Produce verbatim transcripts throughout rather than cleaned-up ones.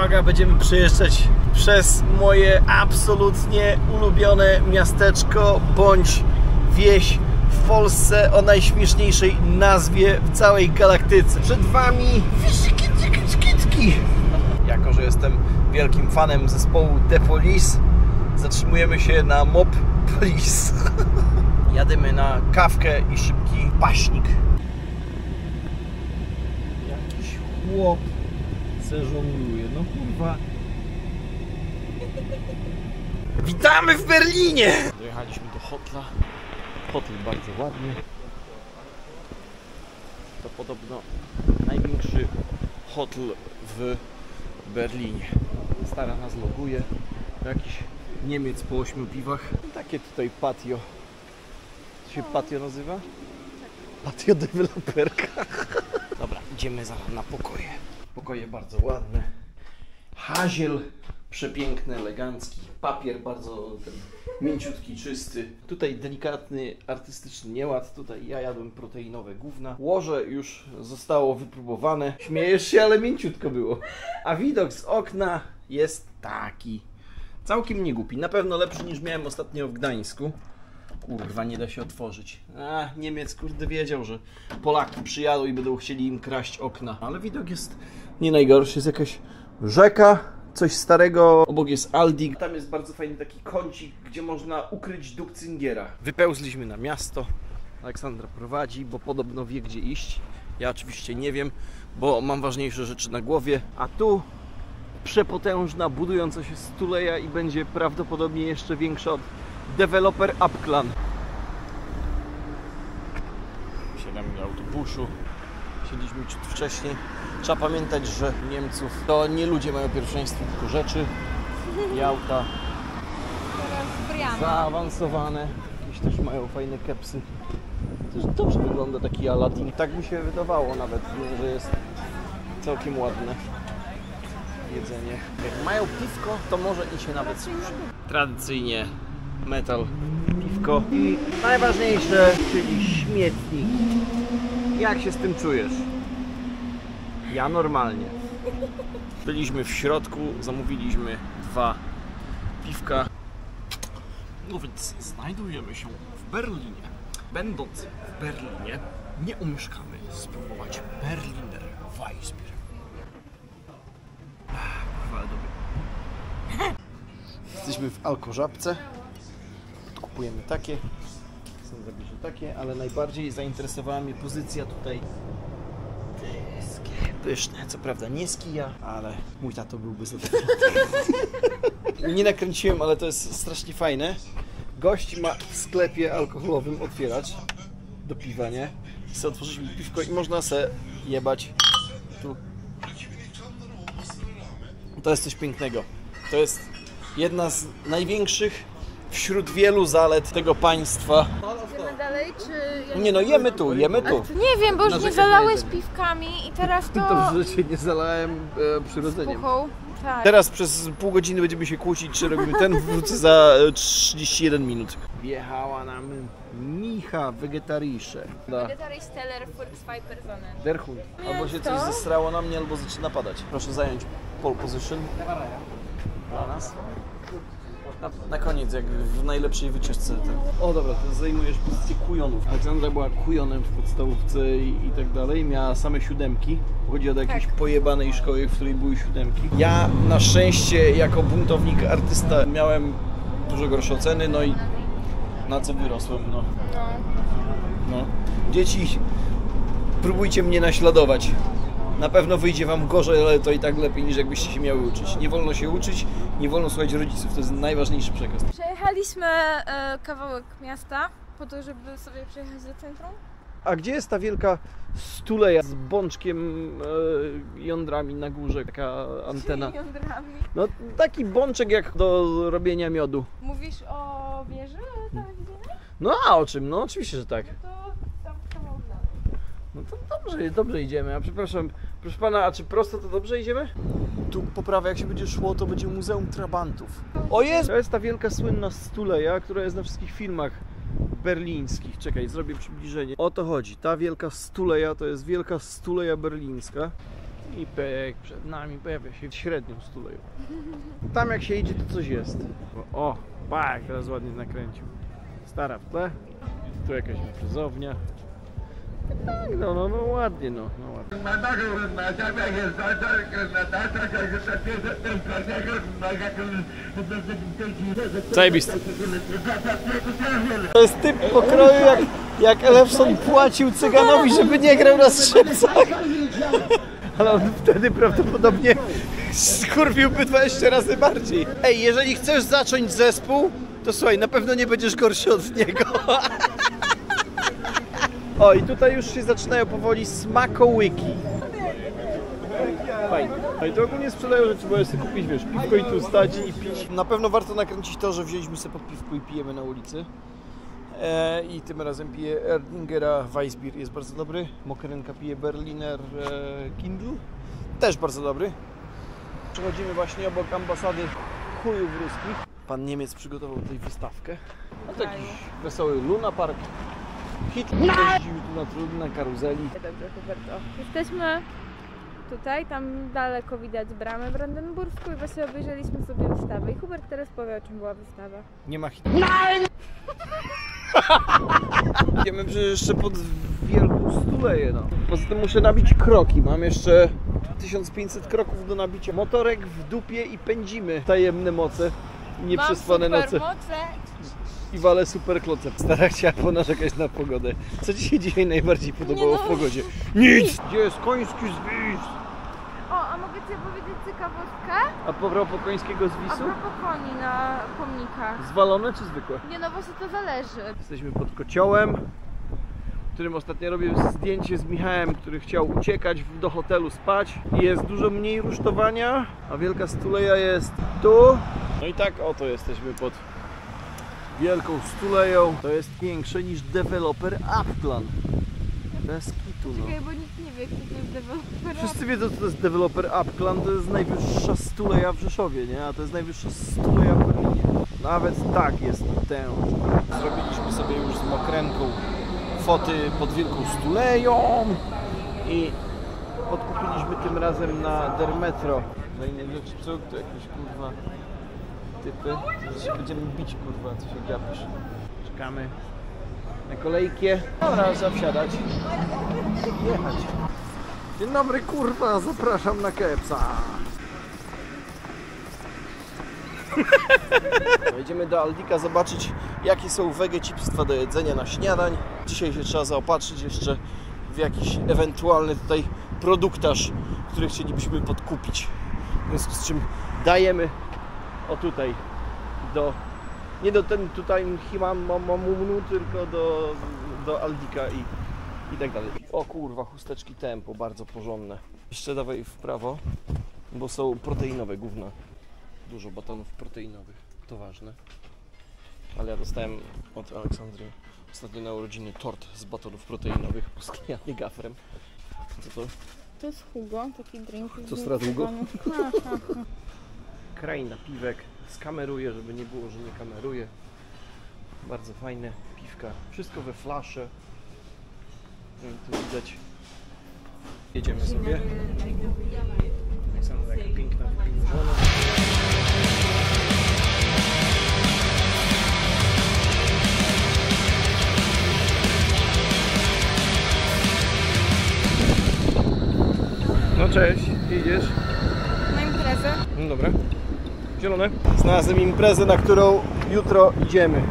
Uwaga, będziemy przejeżdżać przez moje absolutnie ulubione miasteczko bądź wieś w Polsce o najśmieszniejszej nazwie w całej galaktyce. Przed wami Fiszykitki. Jako że jestem wielkim fanem zespołu The Police, zatrzymujemy się na Mop Police. Jadymy na kawkę i szybki paśnik. Jakiś chłop se żongluje, no kurwa. Witamy w Berlinie! Dojechaliśmy do hotla. Hotel bardzo ładny. To podobno największy hotel w Berlinie. Stara nas loguje. Jakiś Niemiec po ośmiu piwach. Takie tutaj patio. Co się patio nazywa? Patio deweloperka. Dobra, idziemy za, na pokoje. Pokoje bardzo ładne. Haziel przepiękny, elegancki. Papier bardzo ten, mięciutki, czysty. Tutaj delikatny, artystyczny nieład. Tutaj ja jadłem proteinowe gówna. Łoże już zostało wypróbowane. Śmiejesz się, ale mięciutko było. A widok z okna jest taki. Całkiem nie głupi. Na pewno lepszy niż miałem ostatnio w Gdańsku. Kurwa, nie da się otworzyć. A, Niemiec, kurde, wiedział, że Polaki przyjadą i będą chcieli im kraść okna. Ale widok jest nie najgorszy. Jest jakaś rzeka, coś starego. Obok jest Aldi. Tam jest bardzo fajny taki kącik, gdzie można ukryć Duckzingiera. Wypełzliśmy na miasto. Aleksandra prowadzi, bo podobno wie, gdzie iść. Ja oczywiście nie wiem, bo mam ważniejsze rzeczy na głowie. A tu przepotężna, budująca się stuleja i będzie prawdopodobnie jeszcze większa od Developer Upclan. Siadamy do autobusu. Siedliśmy ciut wcześniej. Trzeba pamiętać, że Niemców to nie ludzie mają pierwszeństwo, tylko rzeczy i auta zaawansowane. Jakieś też mają fajne kepsy. Też dobrze wygląda taki Aladdin. Tak mi się wydawało nawet, że jest całkiem ładne jedzenie. Jak mają piwko, to może i się nawet służy. Tradycyjnie metal, piwko i najważniejsze, czyli śmietnik. Jak się z tym czujesz? Ja normalnie. Byliśmy w środku, zamówiliśmy dwa piwka. No więc znajdujemy się w Berlinie. Będąc w Berlinie, nie umieszkamy spróbować Berliner Weissbier. Kurwa, ale dobry. Jesteśmy w Alkożabce. Kupujemy takie. Są zabierze takie, ale najbardziej zainteresowała mnie pozycja tutaj. Pyszne, co prawda nie z kija, ale mój tato byłby zadowolony. Nie nakręciłem, ale to jest strasznie fajne. Gość ma w sklepie alkoholowym otwieracz do piwa, nie? Chcę otworzyć mi piwko i można se jebać tu. To jest coś pięknego. To jest jedna z największych wśród wielu zalet tego państwa. Jemy dalej, czy... Nie no, jemy tu, jemy tu. Nie wiem, bo już nie zalałeś piwkami i teraz to... Dobrze, że się nie zalałem e, przyrodzeniem. Puchą. Tak. Teraz przez pół godziny będziemy się kłócić, czy robimy ten, wrócę za trzydzieści jeden minut. Wjechała nam Micha Vegetarisze. Vegetarisch Teller für zwei Personen. Der Hund. Albo się coś zestrało na mnie, albo zaczyna padać. Proszę zająć pole position dla nas. Na, na koniec, jak w najlepszej wycieczce. Ten. O dobra, to zajmujesz pozycję kujonów. Aleksandra była kujonem w podstawówce i, i tak dalej. Miała same siódemki. Pochodzi od jakiejś tak. pojebanej szkoły, w której były siódemki. Ja na szczęście jako buntownik, artysta miałem dużo gorsze oceny, no i na co wyrosłem, no. no. Dzieci, próbujcie mnie naśladować. Na pewno wyjdzie wam gorzej, ale to i tak lepiej niż jakbyście się miały uczyć. Nie wolno się uczyć, nie wolno słuchać rodziców, to jest najważniejszy przekaz. Przejechaliśmy e, kawałek miasta po to, żeby sobie przejechać do centrum. A gdzie jest ta wielka stuleja z bączkiem e, jądrami na górze, taka antena? Jądrami. No taki bączek jak do robienia miodu. Mówisz o wieży telewizyjnej? No a o czym? No oczywiście, że tak. No to tam kawałek dalej. No to dobrze, dobrze idziemy. A przepraszam, proszę pana, a czy prosto to dobrze idziemy? Tu po prawej jak się będzie szło, to będzie Muzeum Trabantów. O jest! To jest ta wielka słynna stuleja, która jest na wszystkich filmach berlińskich. Czekaj, zrobię przybliżenie. O to chodzi. Ta wielka stuleja to jest wielka stuleja berlińska. I pyk, przed nami pojawia się średnią stuleją. Tam jak się idzie, to coś jest. O, pak, teraz ładnie nakręcił. Stara w tle. Tu jakaś imprezownia. Tak, no, no, no ładnie, no, no ładnie. Zajebiste. To jest typ pokroju, jak, jak Elefson płacił cyganowi, żeby nie grał na skrzypcach. Ale on wtedy prawdopodobnie skurwiłby dwadzieścia razy bardziej. Ej, jeżeli chcesz zacząć zespół, to słuchaj, na pewno nie będziesz gorszy od niego. O, i tutaj już się zaczynają powoli smakołyki. Fajnie. No i to ogólnie sprzedają rzeczy, bo sobie kupić, wiesz, piwko i tu stać i pić. Na pewno warto nakręcić to, że wzięliśmy sobie po piwku i pijemy na ulicy. E, I tym razem piję Erdingera Weissbier, jest bardzo dobry. Mokrenka pije Berliner e, Kindle, też bardzo dobry. Przechodzimy właśnie obok ambasady chujów ruskich. Pan Niemiec przygotował tutaj wystawkę. A to jakiś wesoły Luna Park. Hitler jeździł tu na trudne na karuzeli. Dobrze, Huberto. Jesteśmy tutaj, tam daleko widać bramę brandenburską i właśnie obejrzeliśmy sobie wystawę. I Hubert teraz powie, o czym była wystawa. Nie ma Hitlera. Idziemy przecież jeszcze pod wielką stuleję, no. Poza tym muszę nabić kroki. Mam jeszcze tysiąc pięćset kroków do nabicia. Motorek w dupie i pędzimy. Tajemne moce, nieprzespane noce. I walę super kloce. Stara chciała ponarzekać na pogodę. Co ci się dzisiaj najbardziej podobało Nie no. w pogodzie? Nic! Gdzie jest koński zwis? O, a mogę Ci powiedzieć ciekawostkę? A po propos końskiego A zwisu? propos koni na pomnikach. Zwalone czy zwykłe? Nie no, właśnie to zależy. Jesteśmy pod kociołem, w którym ostatnio robię zdjęcie z Michałem, który chciał uciekać do hotelu spać. I jest dużo mniej rusztowania, a wielka stuleja jest tu. No i tak oto jesteśmy pod wielką stuleją. To jest większe niż deweloper Applan. Bez kitu, no. Czekaj, bo nikt nie wie, kto to jest deweloper. Wszyscy wiedzą, co to jest deweloper Applan. To jest najwyższa stuleja w Rzeszowie, nie? A to jest najwyższa stuleja w Berlinie. Nawet tak jest tęż. Zrobiliśmy sobie już z Mokrenką foty pod wielką stuleją i podkupiliśmy tym razem na Dermetro. No i nie wiem, czy co to jakieś kurwa typy, że się będziemy bić kurwa, co się gapisz. Czekamy na kolejkę. Dobra, zawsiadać i jechać. Dzień dobry kurwa, zapraszam na kepsa. No, idziemy do Aldika zobaczyć, jakie są wegecipstwa do jedzenia na śniadań. Dzisiaj się trzeba zaopatrzyć jeszcze w jakiś ewentualny tutaj produktaż, który chcielibyśmy podkupić. W związku z czym dajemy o tutaj do, nie do ten tutaj Himamamunu, tylko do, do Aldika i, i tak dalej. O kurwa, chusteczki Tempo, bardzo porządne. Jeszcze dawaj w prawo, bo są proteinowe gówna. Dużo batonów proteinowych, to ważne. Ale ja dostałem od Aleksandry ostatnio na urodziny tort z batonów proteinowych posklejany gafrem. Co to? To jest Hugo, taki drink. Co strat Hugo? Kraina piwek. Skameruję, żeby nie było, że nie kameruję. Bardzo fajne piwka. Wszystko we flasze. No i tu widać. Jedziemy sobie. Aleksandra jaka piękna, wypiężona. No cześć, gdzie idziesz? Na imprezę. No dobra. Zielone. Znalazłem imprezę, na którą jutro idziemy.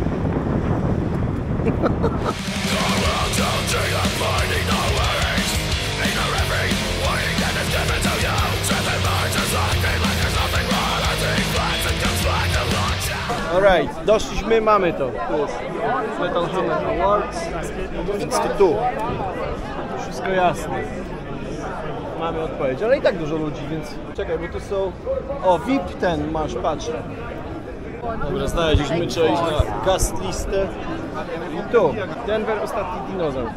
Alright, doszliśmy, mamy to. Tu jest Metal Hammer Awards, więc to tu. Wszystko jasne. Mamy odpowiedź, ale i tak dużo ludzi, więc czekaj, bo tu są... O, V I P ten masz, patrz. Dobra, znaleźliśmy, trzeba iść na guest listę. I tu, Denver, ostatni dinozaur.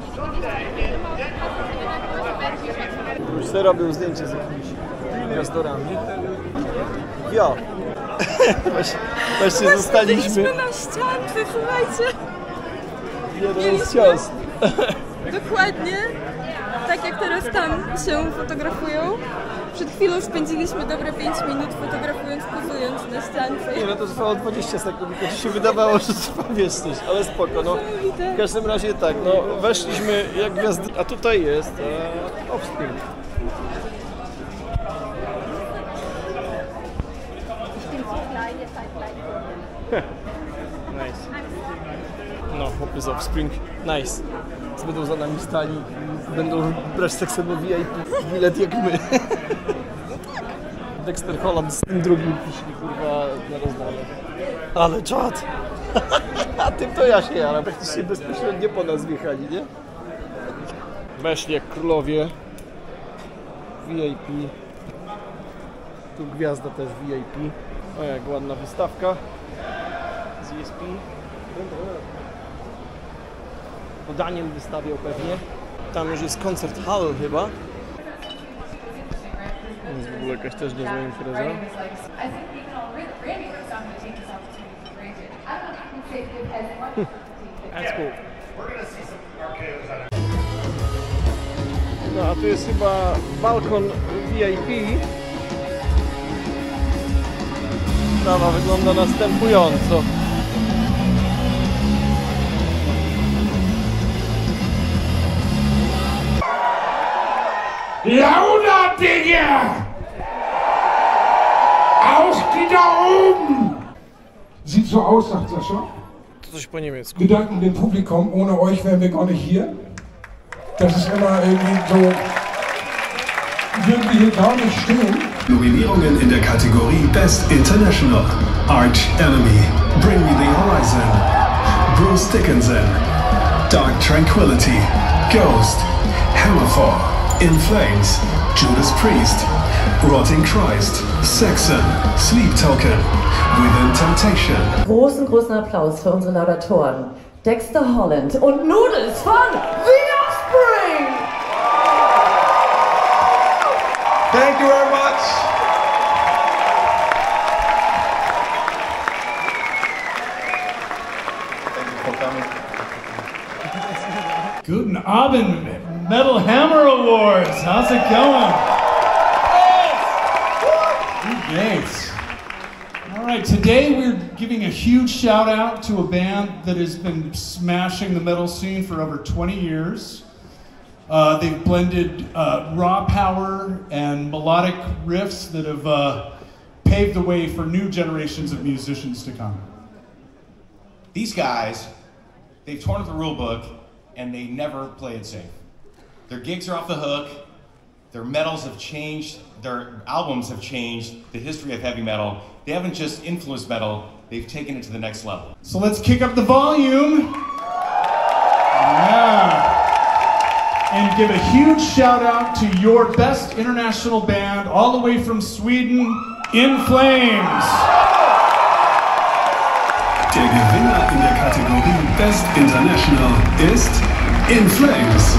Już sobie robił zdjęcie z jakimiś gwiazdorami. Jo! Właśnie zostaliśmy... na ściance, słuchajcie. Jeden z ciast. Dokładnie. Tak tak jak teraz tam się fotografują. Przed chwilą spędziliśmy dobre pięć minut fotografując, pozując na ściance. Nie no, to trwało dwadzieścia sekund, tylko ci się wydawało, że trwa wiesz coś, ale spoko, no. W każdym razie tak, no weszliśmy jak gwiazdy, a tutaj jest e, offspring. Nice. No, chłopy z Offspring, nice. Będą za nami stali, będą brać tak samo V I P bilet jak my. Dexter Holland z tym drugim piszli kurwa na rozdanie. Ale czad! A tym to ja się jaram, praktycznie bezpośrednio po nas wjechali, nie? Weszli jak królowie. V I P. Tu gwiazda też V I P. O, jak ładna wystawka. Z E S P. To Daniel wystawiał pewnie. Tam już jest koncert hall chyba. To jest w ogóle jakaś też niezła impreza. That's cool. No a tu jest chyba balkon V I P. Sprawa wygląda następująco. Lauter, Digga! Auf die da oben! Sieht so aus, sagt Sascha. To coś po niemiecku. Wir danken dem Publikum, ohne euch wären wir gar nicht hier. Das ist immer irgendwie so, würden wir hier gar nicht stehen. Nominierungen in der Kategorie Best International: Arch Enemy, Bring Me the Horizon, Bruce Dickinson, Dark Tranquility, Ghost, Hammerfall, In Flames, Judas Priest, Rotting Christ, Saxon, Sleep Token, Within Temptation. Großen, großen Applaus für unsere Laudatoren Dexter Holland und Noodles von The Offspring! Thank you very much. Thank you for coming. Guten Abend, Metal Hammer Awards. How's it going? Great. All right, today we're giving a huge shout out to a band that has been smashing the metal scene for over twenty years. Uh, they've blended uh, raw power and melodic riffs that have uh, paved the way for new generations of musicians to come. These guys, they've torn up the rule book and they never play it safe. Their gigs are off the hook, their metals have changed, their albums have changed the history of heavy metal. They haven't just influenced metal, they've taken it to the next level. So let's kick up the volume. Yeah. And give a huge shout out to your best international band, all the way from Sweden, In Flames. Der Gewinner in der Kategorie Best International ist In Flames.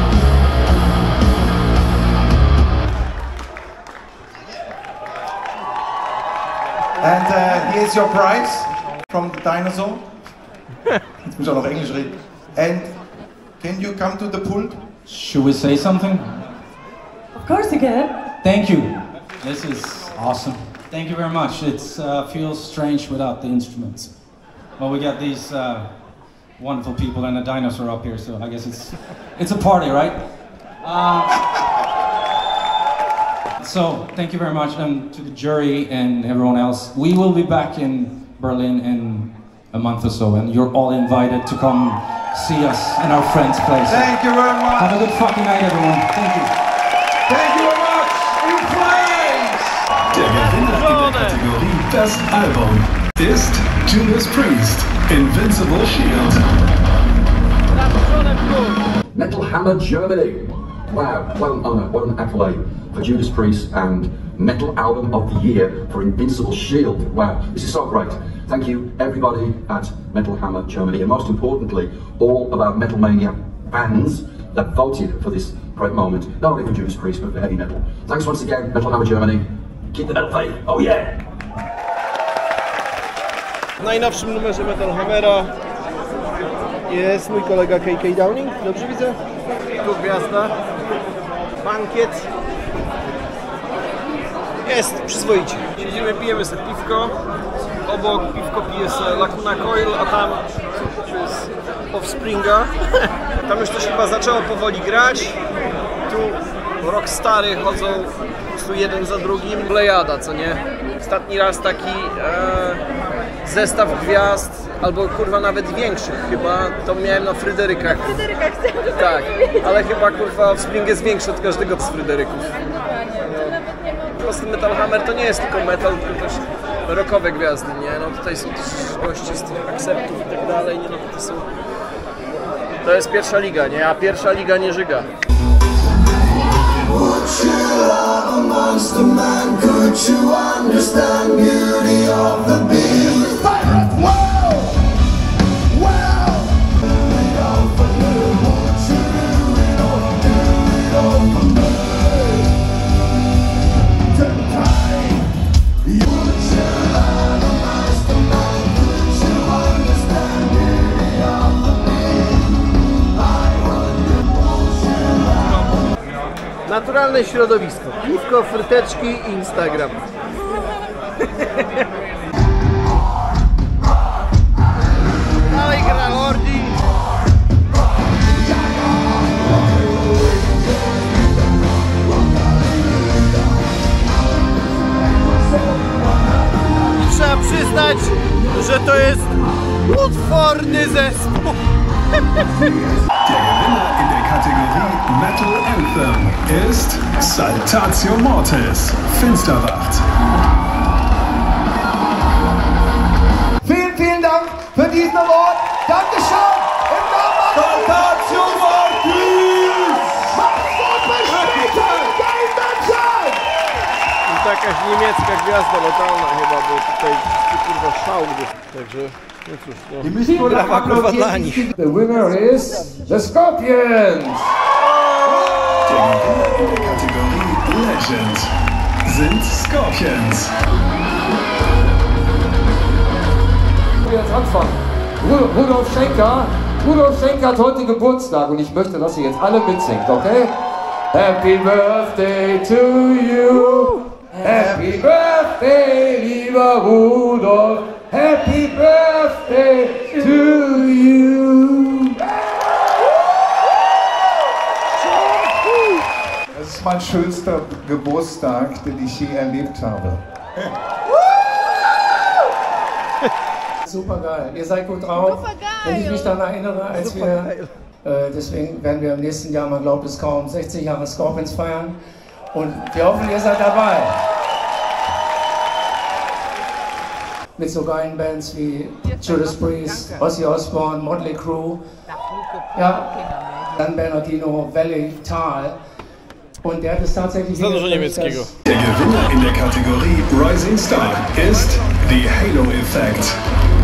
And uh, here's your prize from the dinosaur. Jetzt muss ich auch noch Englisch reden. And can you come to the pult? Should we say something? Of course you can. Thank you. This is awesome. Thank you very much. It uh, feels strange without the instruments. Well, we got these uh, wonderful people and a dinosaur up here, so I guess it's it's a party, right? Uh, so, thank you very much, and to the jury and everyone else. We will be back in Berlin in a month or so, and you're all invited to come see us and our friends play. So Thank you very much. have a good fucking night, everyone. Thank you. Thank you very much. In Flames. Der Gewinner in der Kategorie Best Album ist Judas Priest, Invincible Shield. Metal Hammer Germany. Wow, what an honour, what an accolade for Judas Priest and Metal Album of the Year for Invincible Shield. Wow, this is so great. Thank you everybody at Metal Hammer Germany, and most importantly, all of our Metal Mania fans that voted for this great moment, not only for Judas Priest, but for heavy metal. Thanks once again, Metal Hammer Germany. Keep the metal faith, oh yeah! W najnowszym numerze Metal Hammera jest mój kolega K K Downing, dobrze widzę? Tu gwiazda. bankiet. Jest przyzwoicie. Siedzimy, pijemy sobie piwko. Obok piwko pije sobie Lacuna Coil, a tam to jest Offspringa. Tam już coś chyba zaczęło powoli grać. Tu rockstary chodzą po prostu jeden za drugim. Plejada, co nie? Ostatni raz taki e, zestaw gwiazd, albo kurwa nawet większych chyba, to miałem na Fryderykach. Fryderykach chciałam Tak, ale chyba kurwa Offspring jest większy od każdego z Fryderyków. Po prostu Metal Hammer to nie jest tylko metal, tylko też rockowe gwiazdy, nie? No tutaj są też goście z tych akceptów i tak dalej, nie? No to są... To jest pierwsza liga, nie? A pierwsza liga nie żyga. Naturalne środowisko. Piwko, fryteczki, Instagram. Dalej gra Lordi. I trzeba przyznać, że to jest utworny zespół. Der Gewinner in der Kategorie Metal Anthem ist Saltatio Mortis, Finsterwacht. Vielen, vielen Dank für diesen Award. Dankeschön. Im Namen Saltatio Mortis. To jakaś niemiecka gwiazda lokalna chyba, bo tutaj kurwa szał. Także no cóż, no. Brawa kurwa dla nich. The winner is the Scorpions! Der Gewinner in der Kategorie Legend sind Scorpions. Jetzt anfangen. Ru- Rudolf Schenker. Rudolf Schenker hat heute Geburtstag und ich möchte, dass ihr jetzt alle mitsingt, okay? Happy Birthday to you. Happy Birthday, lieber Rudolf. Happy Birthday to you. Das ist mein schönster Geburtstag, den ich je erlebt habe. Super geil. Ihr seid gut drauf. Wenn ich mich daran erinnere, als wir, äh, deswegen werden wir im nächsten Jahr, man glaubt es kaum, sechzig Jahre Scorpions feiern. Und wir hoffen, ihr seid dabei. Mit so geilen Bands wie Judas Priest, Ozzy Osbourne, Motley Crue, ja, dann Bernardino, Valley, Tal. Und der hat es tatsächlich Der Gewinner in der Kategorie Rising Star ist The Halo Effect.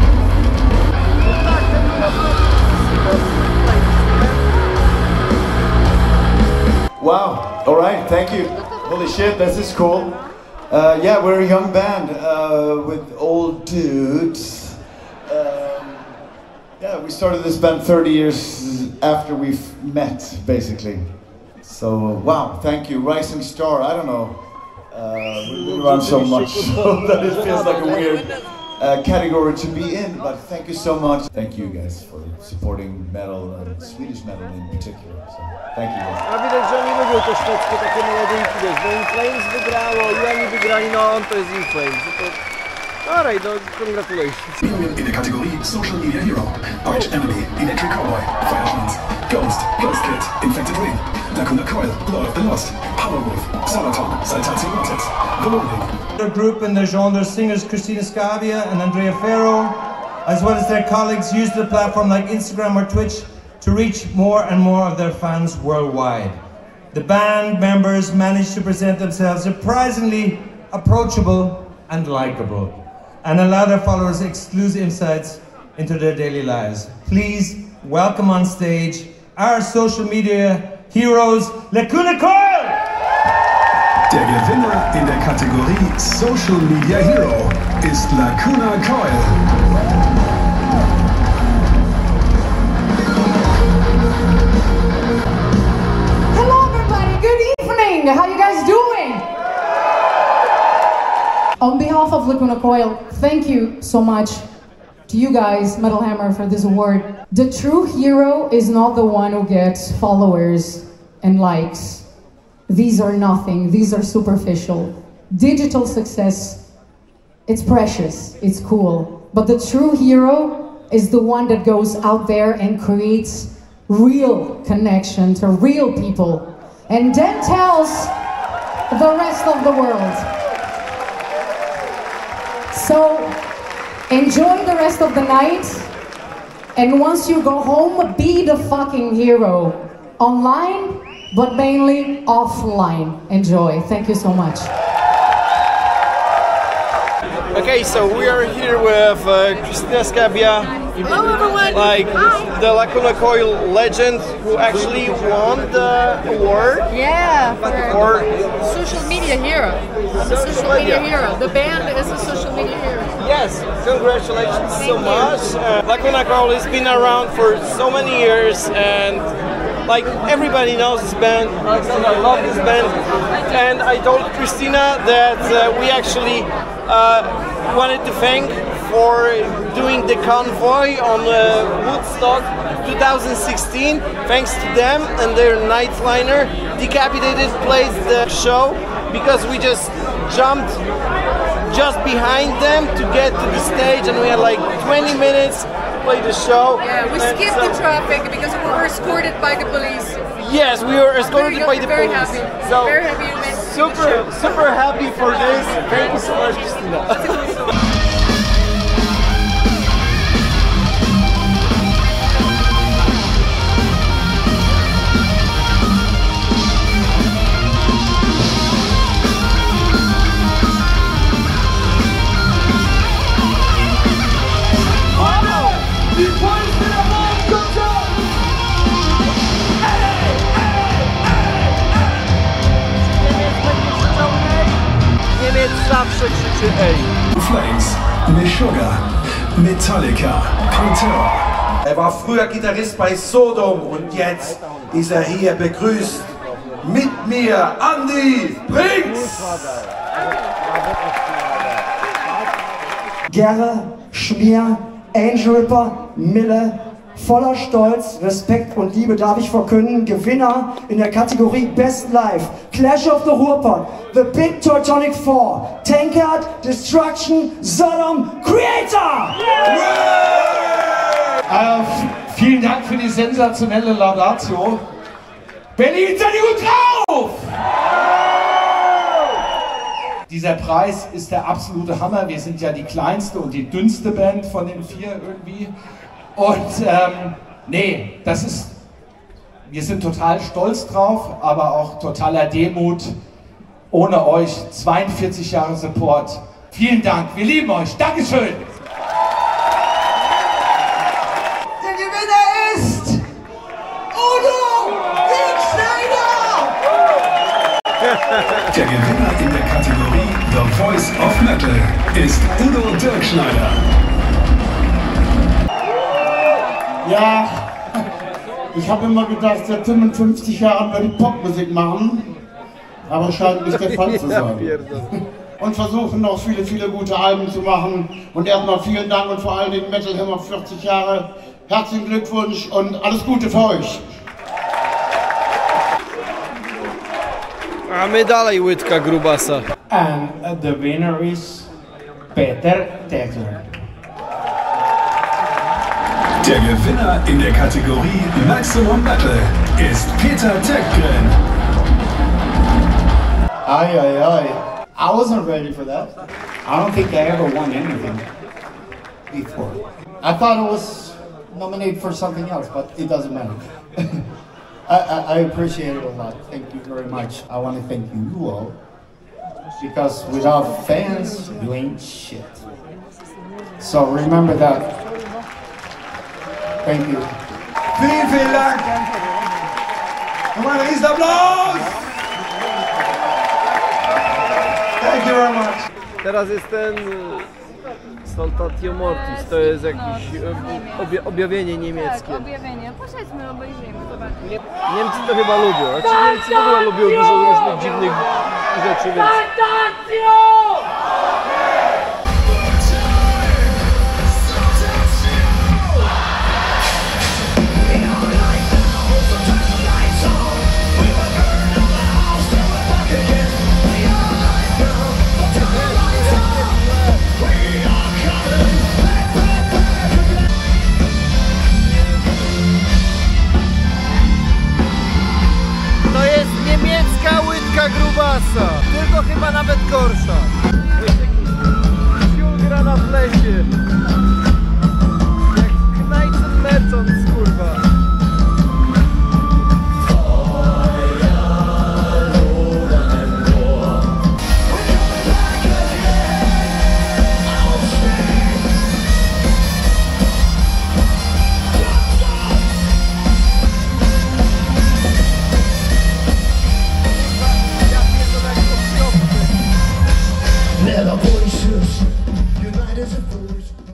Wow, alright, thank you. Holy shit, this is cool. Uh, yeah, we're a young band uh, with old dudes. Um, yeah, we started this band thirty years after we've met, basically. So, wow, thank you. Rising Star, I don't know. Uh, we've been around so much so that it feels like a weird uh, category to be in, but thank you so much. Thank you guys for supporting metal, and Swedish metal in particular. So, thank you guys. A widać, że oni lubią te szwedzkie takie melodijki, wiesz, bo In Flames wygrało i oni wygrali, no on to jest In Flames. No to... Alright, no, congratulations. In der Kategorie Social Media Hero, Arch Enemy, Electric Cowboy, Firehand, Ghost, Ghost Kid, Infected Ring, Lacuna Coil, Lord of the Lost, Powerwolf, Sabaton, Saltatio Mortis, The Warning. The group in the genre singers Christina Scavia and Andrea Ferro, as well as their colleagues, use the platform like Instagram or Twitch to reach more and more of their fans worldwide. The band members managed to present themselves surprisingly approachable and likable, and allow their followers exclusive insights into their daily lives. Please welcome on stage our social media heroes, Lacuna Coil! Der Gewinner in der Kategorie Social Media Hero ist Lacuna Coil. Hello everybody, good evening! How you guys doing? On behalf of Lacuna Coil, thank you so much to you guys, Metal Hammer, for this award. The true hero is not the one who gets followers and likes. These are nothing, these are superficial. Digital success, it's precious, it's cool. But the true hero is the one that goes out there and creates real connection to real people, and then tells the rest of the world. So, enjoy the rest of the night, and once you go home, be the fucking hero. Online, but mainly offline. Enjoy. Thank you so much. Okay, so we are here with uh, Christina Scabia, Hello, everyone. like Hi. the Lacuna Coil legend who actually won the award. Yeah, for social media hero. I'm a Social social media media. hero. The band is a social media hero. Yes, congratulations so Thank you. much. Uh, Lacuna Coil has been around for so many years, and like everybody knows this band. I love this band, and I told Christina that uh, we actually uh, wanted to thank for doing the convoy on uh, Woodstock twenty sixteen. Thanks to them and their Nightliner. Decapitated played the show because we just jumped just behind them to get to the stage, and we had like twenty minutes to play the show. Yeah, we And skipped so- the traffic because we were escorted by the police. Yes, we were escorted Very, by the very police. happy. So Very happy you made the super, show. super happy for this. Thank you so much, Christina. Niemiec zawsze krzyczy ej. Flames, Meshuggah, Metallica, Pantera. Er war früher Gitarrist bei Sodom und jetzt ist er hier begrüßt mit mir, Andy Brinks! Gerre, Schmier, Angel Ripper, Mille, voller Stolz, Respekt und Liebe darf ich verkünden, Gewinner in der Kategorie Best Live, Clash of the Ruhrpott, The Big Teutonic Four, Tankard, Destruction, Sodom, Creator! Äh, vielen Dank für die sensationelle Laudatio. Berlin, seid ihr gut drauf? Dieser Preis ist der absolute Hammer. Wir sind ja die kleinste und die dünnste Band von den vier irgendwie. Und ähm, nee, das ist, wir sind total stolz drauf, aber auch totaler Demut. Ohne euch zweiundvierzig Jahre Support. Vielen Dank, wir lieben euch. Dankeschön. Der Gewinner ist Udo Dirkschneider! Der Gewinner in der Kategorie The Voice of Metal ist Udo Dirkschneider. Ja, ich habe immer gedacht, seit fünfundfünfzig Jahren würde ich Popmusik machen, aber scheint nicht der Fall zu sein. Und versuchen noch viele, viele gute Alben zu machen. Und erstmal vielen Dank und vor allen Dingen Metal Hammer vierzig Jahre. Herzlichen Glückwunsch und alles Gute für euch. A my dalej łydka grubasa. And uh, the winner is Peter Tegler. Der Gewinner in der Kategorie Maximum Metal ist Peter Tegren. Aye, aye, aye. I wasn't ready for that. I don't think I ever won anything before. I thought I was nominated for something else, but it doesn't matter. I, I, I appreciate it a lot. Thank you very much. I want to thank you all, because without fans, you ain't shit. So remember that. Thank you. Vielen, vielen Dank! Nochmal ein Riesenapplaus! Thank you very much. Teraz jest ten Saltatio Mortis, to jest jakieś e, obja objawienie niemieckie. Tak, objawienie. Poszedźmy, obejrzyjmy, zobaczmy. Niemcy to chyba lubią, znaczy Niemcy w ogóle lubią dużo różnych dziwnych rzeczy, więc... To jest niemiecka łydka grubasa, tylko chyba nawet gorsza. To jest jakiś siul gra na plesie. Jak Knajcen Merchants, kurwa. Let our voices unite as a voice.